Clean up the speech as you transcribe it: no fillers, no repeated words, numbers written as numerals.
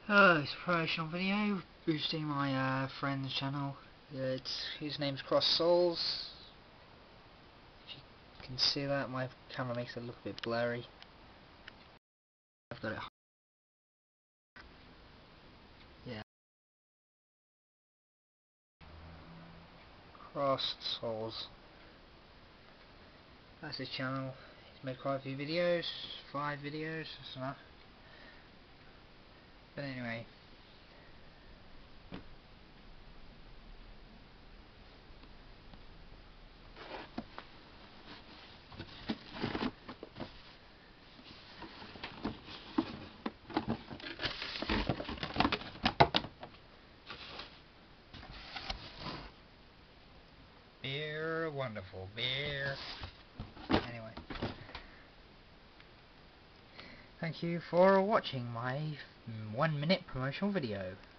It's a promotional video boosting my friend's channel. His name's Cross Souls. If you can see that, my camera makes it look a bit blurry. I've got it. Yeah. Cross Souls. That's his channel. He's made quite a few videos. 5 videos, that's enough. But anyway. Beer, wonderful beer. Anyway. Thank you for watching my 1-minute promotional video.